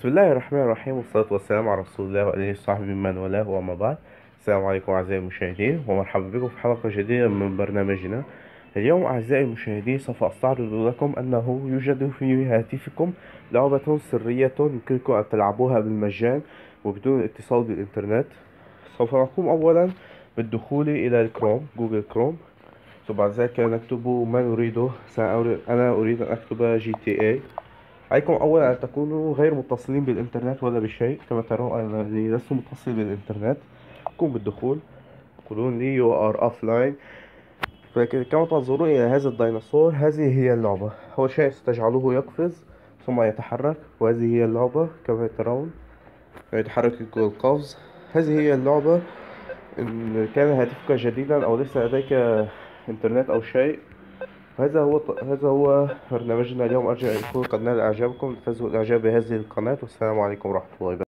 بسم الله الرحمن الرحيم، والصلاة والسلام على رسول الله وآله وصحبه من والاه، وأما بعد. السلام عليكم أعزائي المشاهدين، ومرحبا بكم في حلقة جديدة من برنامجنا. اليوم أعزائي المشاهدين سوف أستعرض لكم أنه يوجد في هاتفكم لعبة سرية يمكنكم أن تلعبوها بالمجان وبدون اتصال بالإنترنت. سوف نقوم أولا بالدخول إلى الكروم، جوجل كروم، ثم بعد ذلك نكتب ما نريده. أنا أريد أن أكتب GTA. عليكم أولا أن تكونوا غير متصلين بالإنترنت ولا بشيء. كما ترون أنني لست متصل بالإنترنت. قم بالدخول. يقولون لي you are offline. فكما تنظرون إلى هذا الديناصور، هذه هي اللعبة. أول شيء ستجعله يقفز ثم يتحرك، وهذه هي اللعبة كما ترون يتحرك القفز. هذه هي اللعبة. إن كان هاتفك جديدا أو ليس لديك إنترنت أو شيء، هذا هو برنامجنا اليوم. أرجو أن يكون قد نال إعجابكم. فازوا الإعجاب بهذه القناة، والسلام عليكم ورحمة الله وبركاته.